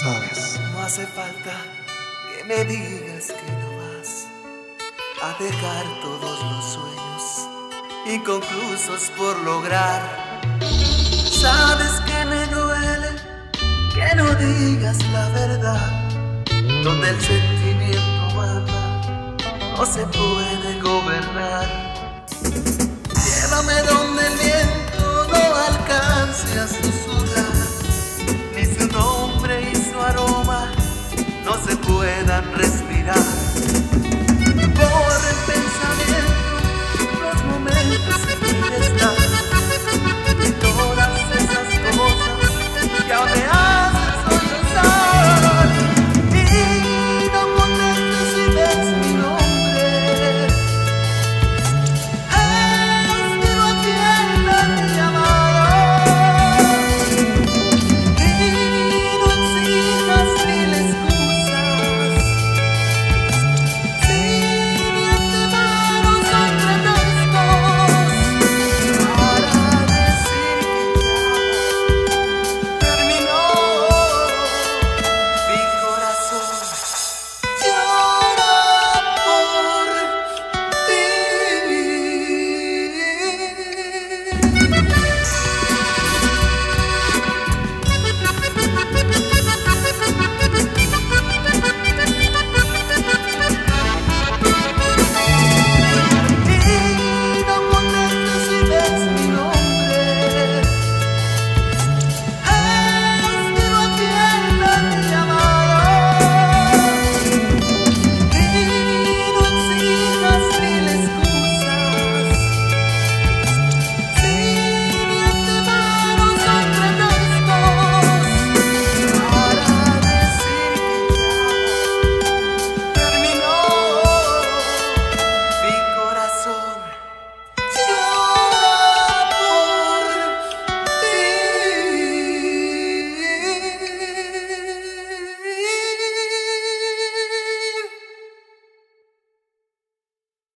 sabes. No hace falta que me digas que no vas a dejar todos los sueños inconclusos por lograr. Sabes que me duele que no digas la verdad. Donde el sentimiento mata, no se puede gobernar.